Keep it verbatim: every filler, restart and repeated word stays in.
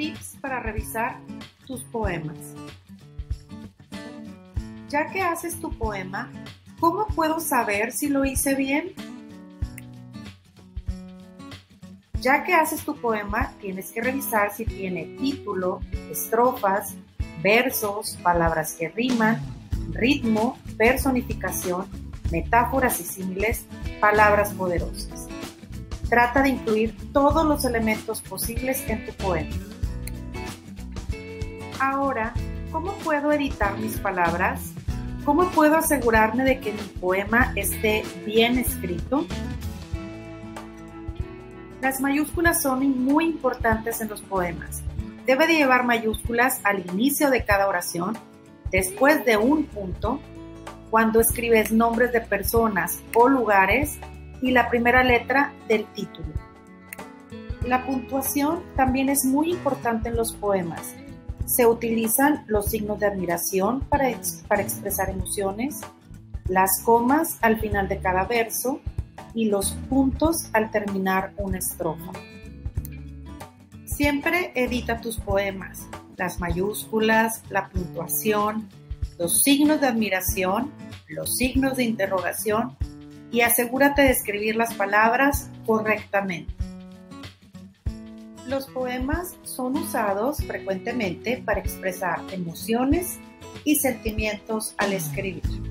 tips para revisar tus poemas. Ya que haces tu poema, ¿cómo puedo saber si lo hice bien? Ya que haces tu poema, tienes que revisar si tiene título, estrofas, versos, palabras que riman, ritmo, personificación, metáforas y símiles, palabras poderosas. Trata de incluir todos los elementos posibles en tu poema. Ahora, ¿cómo puedo editar mis palabras? ¿Cómo puedo asegurarme de que mi poema esté bien escrito? Las mayúsculas son muy importantes en los poemas. Debe de llevar mayúsculas al inicio de cada oración, después de un punto, cuando escribes nombres de personas o lugares y la primera letra del título. La puntuación también es muy importante en los poemas. Se utilizan los signos de admiración para, ex- para expresar emociones, las comas al final de cada verso y los puntos al terminar una estrofa. Siempre edita tus poemas, las mayúsculas, la puntuación, los signos de admiración, los signos de interrogación y asegúrate de escribir las palabras correctamente. Los poemas son usados frecuentemente para expresar emociones y sentimientos al escribir.